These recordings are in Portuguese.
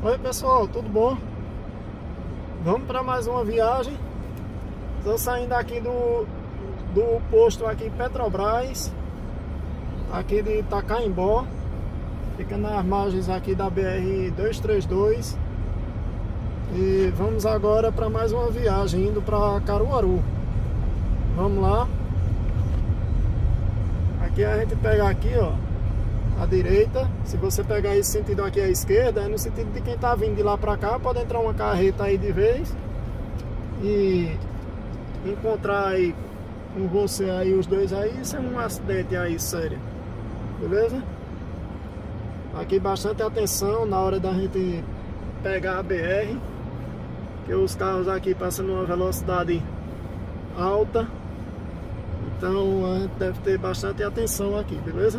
Oi pessoal, tudo bom? Vamos para mais uma viagem. Estou saindo aqui do posto aqui Petrobras, aqui de Itacaimbó, fica nas margens aqui da BR-232. E vamos agora para mais uma viagem, indo para Caruaru. Vamos lá. Aqui a gente pega aqui, ó, à direita. Se você pegar esse sentido aqui à esquerda, é no sentido de quem tá vindo de lá pra cá. Pode entrar uma carreta aí de vez e encontrar aí com você aí, os dois aí, isso é um acidente aí sério, beleza? Aqui bastante atenção na hora da gente pegar a BR, que os carros aqui passam numa velocidade alta, então a gente deve ter bastante atenção aqui, beleza?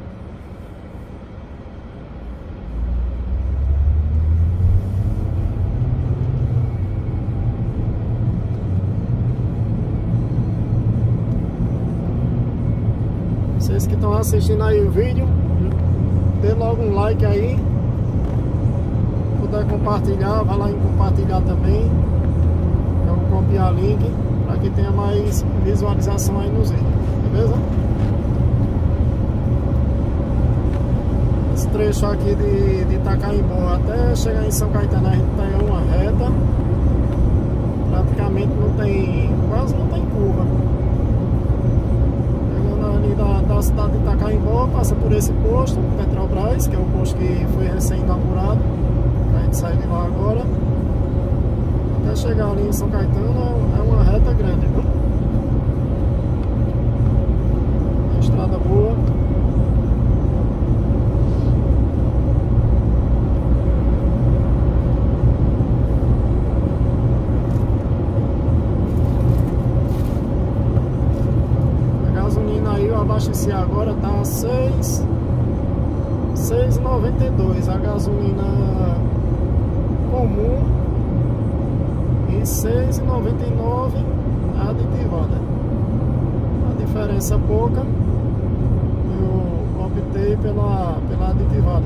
Vocês que estão assistindo aí o vídeo, dê logo um like aí. Se puder compartilhar, vai lá em compartilhar também. Eu vou copiar link para que tenha mais visualização aí nos vídeos, beleza? Esse trecho aqui de Itacaimbó até chegar em São Caetano, a gente pega uma reta. Praticamente não tem, quase não tem curva. Da cidade de Itacaimbó, passa por esse posto Petrobras, que é o posto que foi recém-inaugurado. A gente sai de lá agora até chegar ali em São Caetano. É uma reta grande, viu? Uma estrada boa. Abasteci agora, tá 6,92 a gasolina comum e 6,99 a aditivada. A diferença é pouca, eu optei pela aditivada.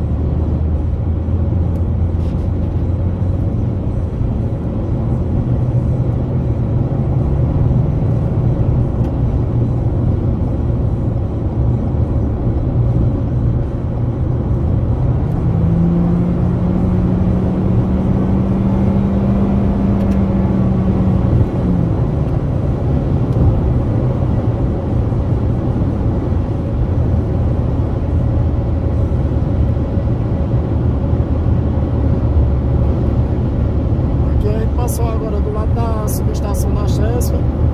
Passou agora do lado da subestação da Chesf.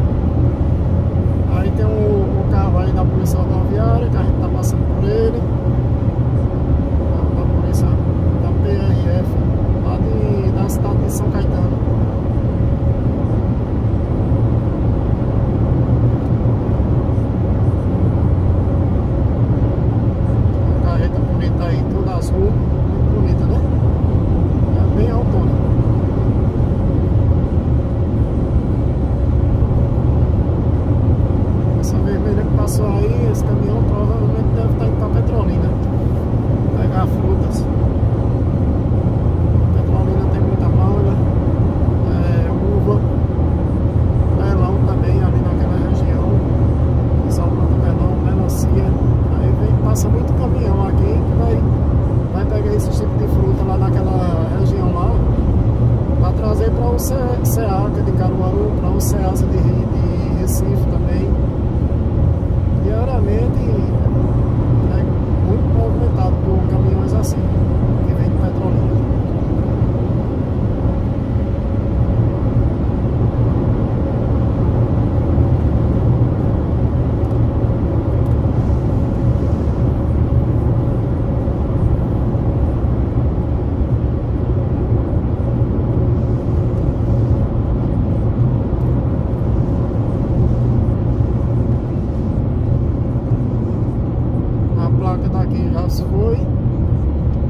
Aí tem o carro aí da polícia rodoviária, que a gente tá passando por ele. Da polícia da PRF, lá da cidade de São Caetano. Uma carreta bonita aí, toda azul, muito bonita, né? É bem autona. Passou aí, esse caminhão provavelmente deve estar indo para Petrolina pegar frutas. Petrolina tem muita manga, uva, melão também ali naquela região. O pessoal planta melão, melancia. Aí passa muito caminhão aqui que vai pegar esse tipo de fruta lá naquela região lá, para trazer para o Ceasa de Caruaru, para o Ceasa de Recife também. Diariamente é muito movimentado por caminhões assim, que vem de Petrolina. Daqui já se foi.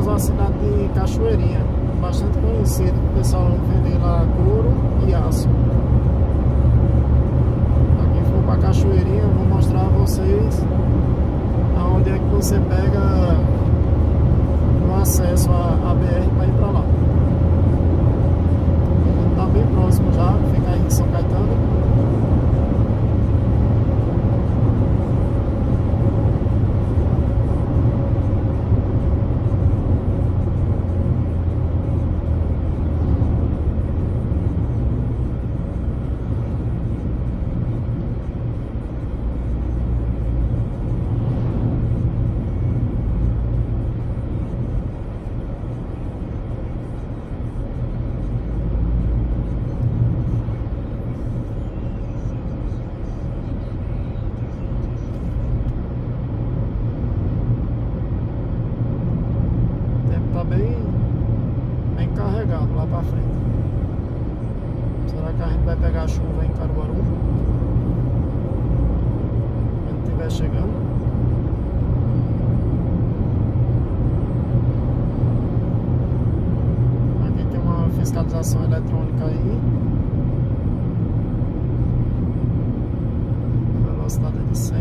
caso a cidade de Cachoeirinha, bastante conhecido, o pessoal vende lá couro e aço. Pra quem for pra Cachoeirinha, eu vou mostrar a vocês aonde é que você pega o acesso à BR para ir para lá. Tá bem próximo já, fica aí em São Caetano. Tá bem carregado lá pra frente. Será que a gente vai pegar chuva em Caruaru quando estiver chegando? Aqui tem uma fiscalização eletrônica aí. A velocidade é de 100.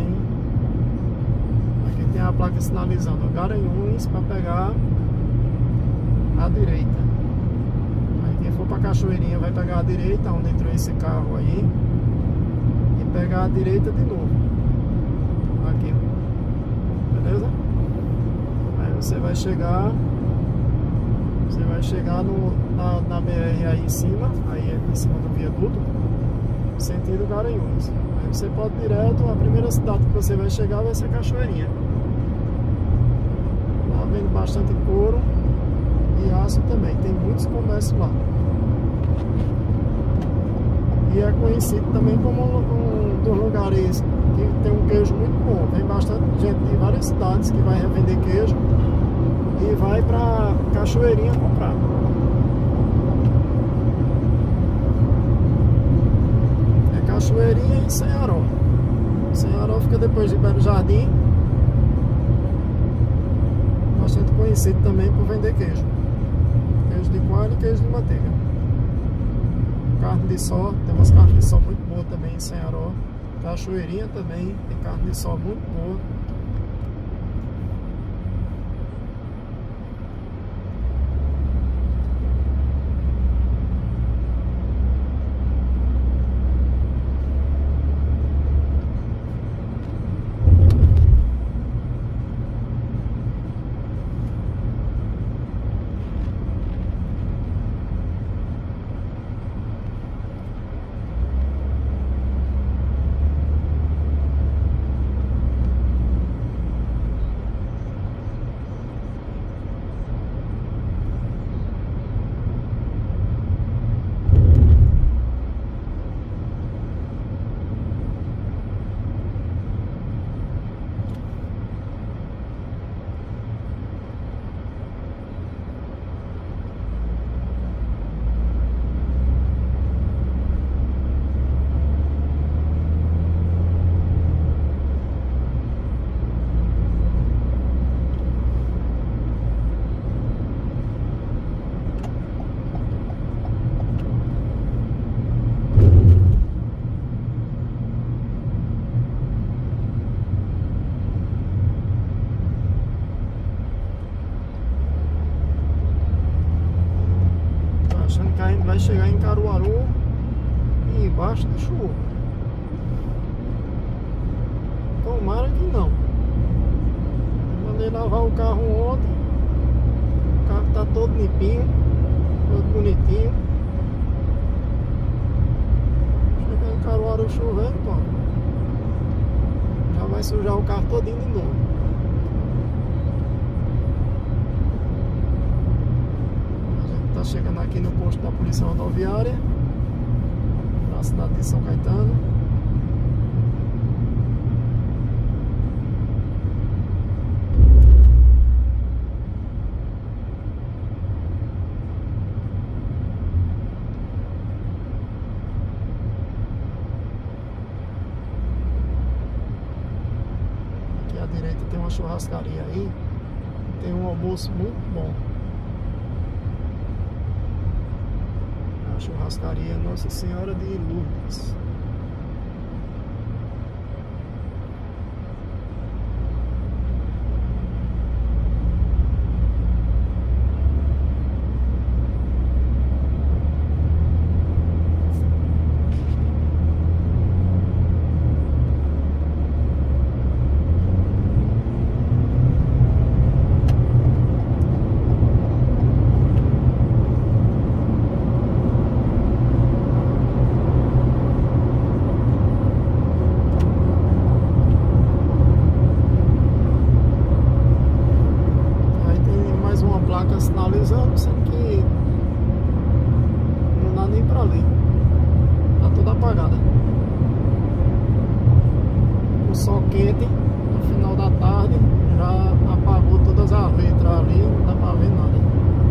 Aqui tem a placa sinalizando Garanhuns para pegar à direita. Aí quem for pra Cachoeirinha vai pegar a direita, onde entrou esse carro aí, e pegar a direita de novo. Aqui, beleza? Aí você vai chegar na BR aí em cima, aí em cima do viaduto, sentido Garanhuns. Aí você pode ir direto, a primeira cidade que você vai chegar vai ser Cachoeirinha. Lá vendo bastante couro e aço também, tem muitos comércios lá. E é conhecido também como um dos lugares que tem um queijo muito bom. Vem bastante gente de várias cidades que vai revender queijo e vai pra Cachoeirinha comprar. É Cachoeirinha e Senharó. Senharó fica depois de Belo Jardim. Bastante conhecido também por vender queijo. Queijo de coalho e queijo de manteiga. Carne de sol, tem umas carnes de sol muito boas também em Senharó. Cachoeirinha também tem carne de sol muito boa. Que a gente vai chegar em Caruaru e embaixo de chuva. Tomara que não. Eu mandei lavar o carro ontem. O carro tá todo limpinho, todo bonitinho. Chegar em Caruaru chovendo, pô, já vai sujar o carro todinho de novo. Tá chegando aqui no posto da Polícia Rodoviária, na cidade de São Caetano. Aqui à direita tem uma churrascaria aí. tem um almoço muito bom. A churrascaria Nossa Senhora de Lourdes. Sinalizando, sendo que não dá nem pra ler, tá toda apagada. O sol quente no final da tarde já apagou todas as letras ali, não dá pra ver nada.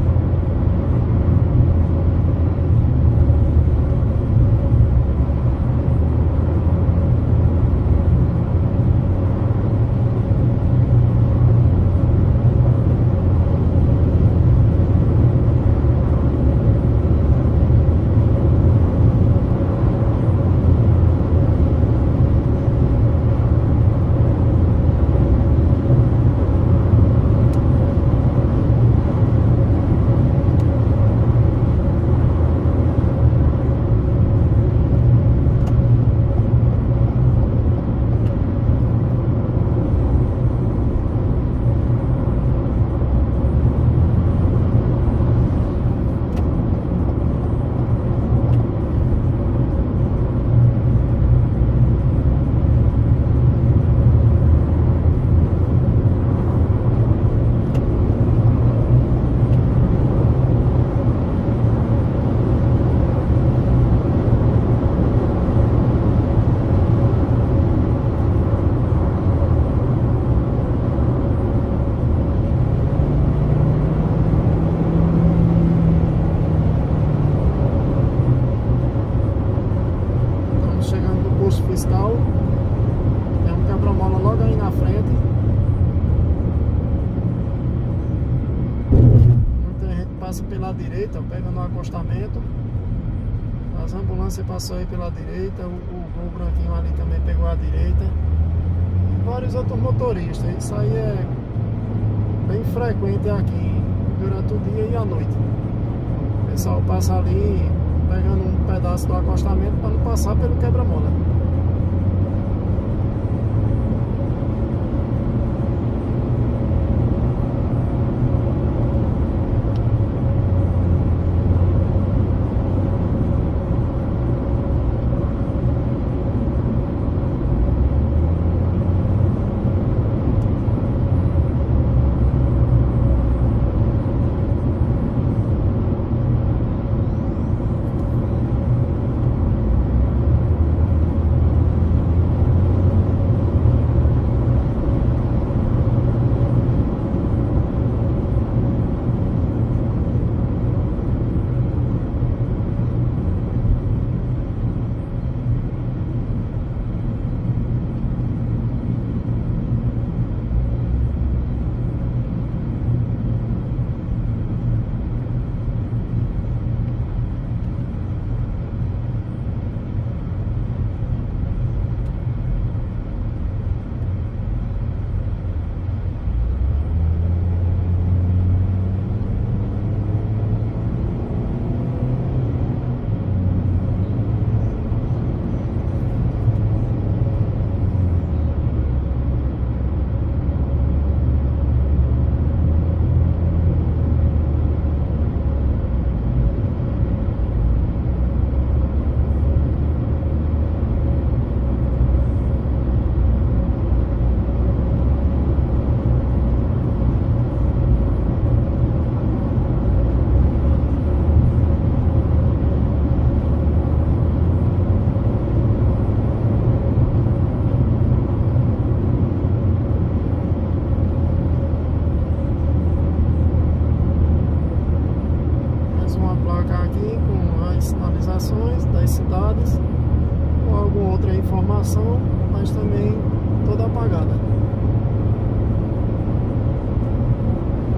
Fiscal, tem um quebra-mola logo aí na frente. Muita gente passa pela direita, pega no acostamento. As ambulâncias passou aí pela direita, o Gol branquinho ali também pegou a direita. E vários outros motoristas. Isso aí é bem frequente aqui durante o dia e a noite. O pessoal passa ali pegando um pedaço do acostamento para não passar pelo quebra-mola. das cidades ou alguma outra informação, mas também toda apagada.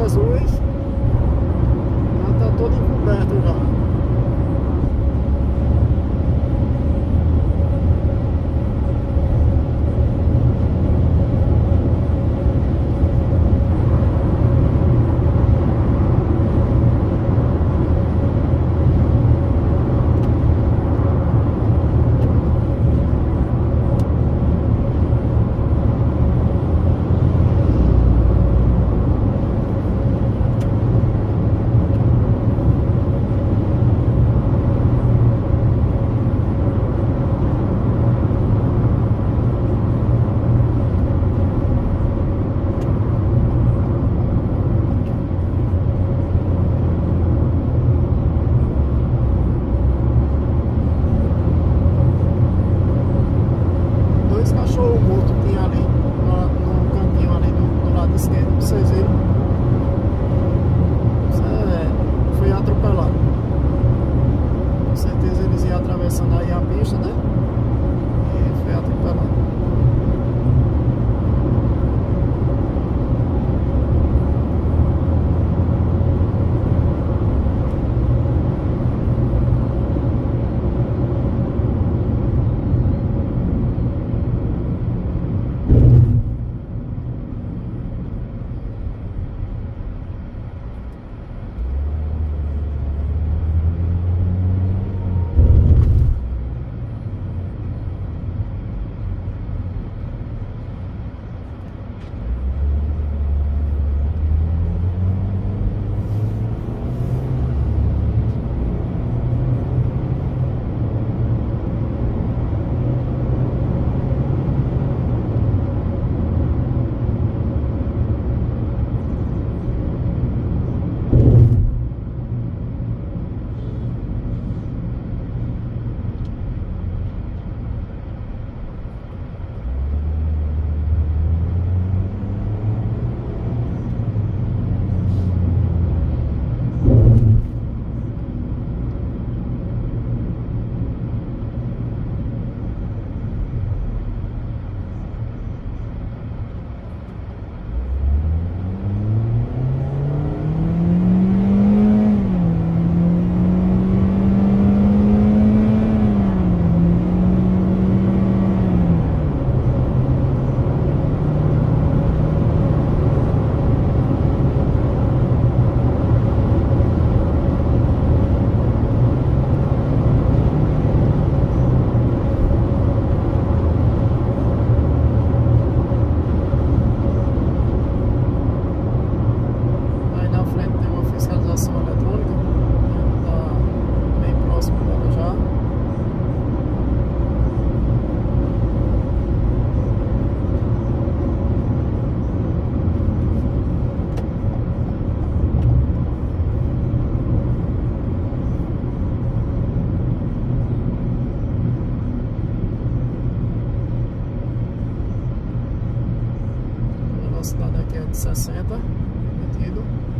Jesus já tá todo encoberto já. Cachorro morto tinha ali no cantinho ali do lado esquerdo, vocês viram? Foi atropelado. Com certeza eles iam atravessando aí a pista, né? E foi atropelado. A velocidade aqui é de 60 permitido.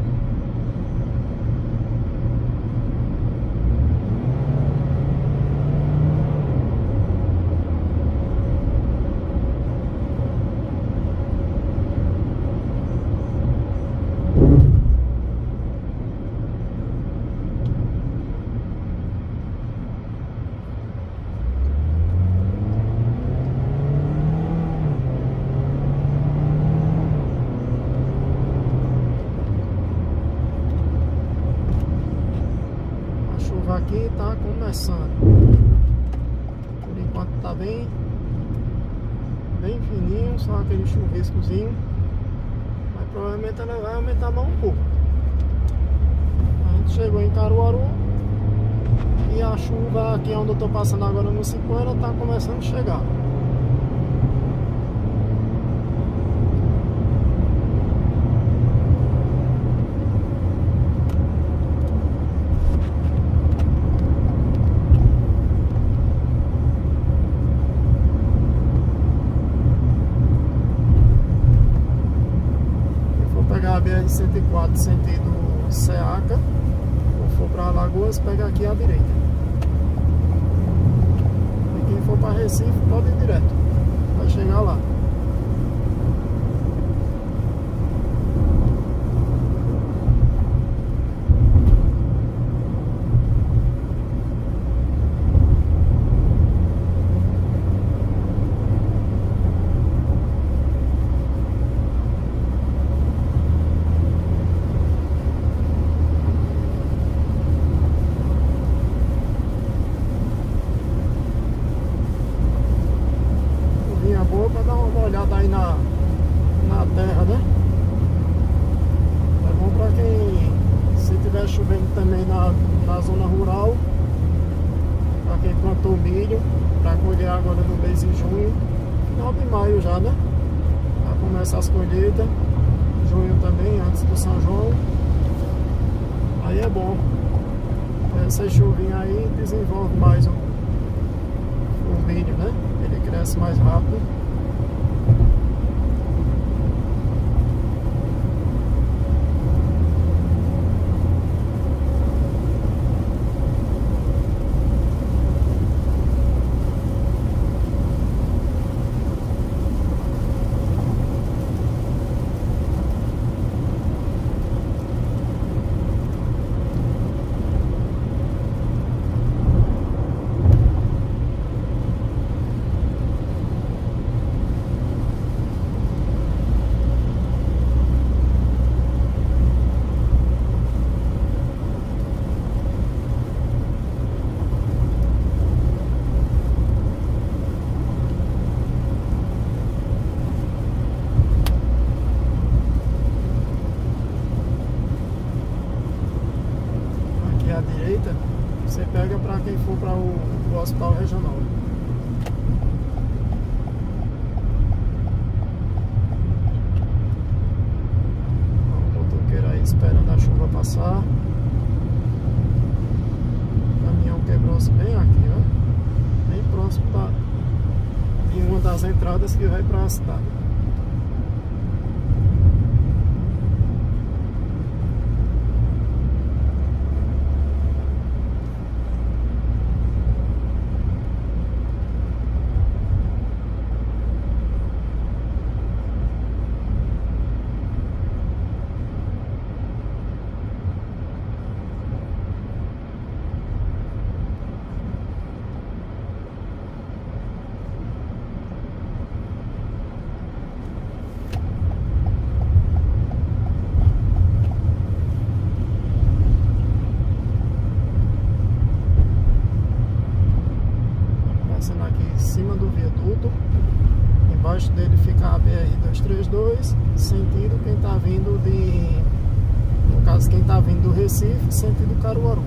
Aqui tá começando. Por enquanto tá bem fininho, só aquele chuviscozinho. Mas provavelmente ela vai aumentar mais um pouco. A gente chegou em Caruaru e a chuva aqui onde eu tô passando agora no Cipó, tá começando a chegar. A BR-104 sentido Ceaca, ou for para Alagoas, pega aqui à direita. E quem for para Recife pode ir direto, vai chegar lá. chovendo também na zona rural, para quem plantou milho, para colher agora no mês de junho, final de maio já, né? Para começar as colheitas, junho também, antes do São João. Aí é bom. Essa chuvinha aí desenvolve mais o milho, né? Ele cresce mais rápido. À direita, você pega para quem for para o hospital regional. O motoqueiro aí esperando a chuva passar. O caminhão quebrou-se bem aqui, ó, bem próximo de uma das entradas que vai para a cidade. Em cima do viaduto, embaixo dele fica a BR-232, sentido quem tá vindo no caso quem tá vindo do Recife, sentido Caruaru.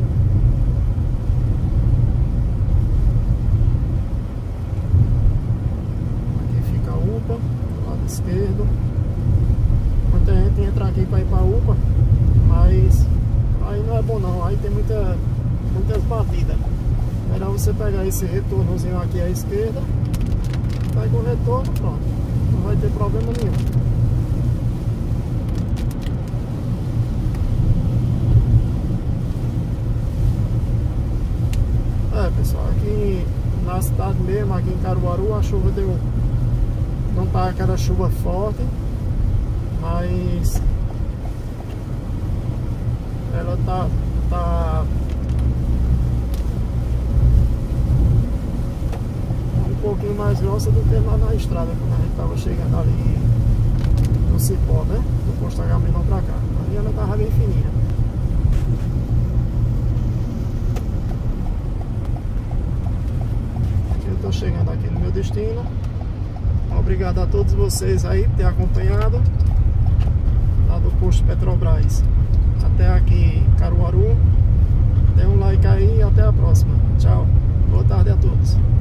Aqui fica a UPA, do lado esquerdo. Muita gente entra aqui para ir para a UPA, mas aí não é bom não, aí tem muitas batidas. Melhor você pegar esse retornozinho aqui à esquerda, pega o retorno, pronto, não vai ter problema nenhum. Pessoal, aqui na cidade mesmo, aqui em Caruaru, a chuva não tá aquela chuva forte, mas ela tá um pouquinho mais grossa do que lá na estrada, quando a gente tava chegando ali no Cipó, né? Do posto Agamenon pra cá. Ali ela tava bem fininha. Eu tô chegando aqui no meu destino. Obrigado a todos vocês aí por ter acompanhado lá do posto Petrobras até aqui em Caruaru. Dê um like aí e até a próxima. Tchau. Boa tarde a todos.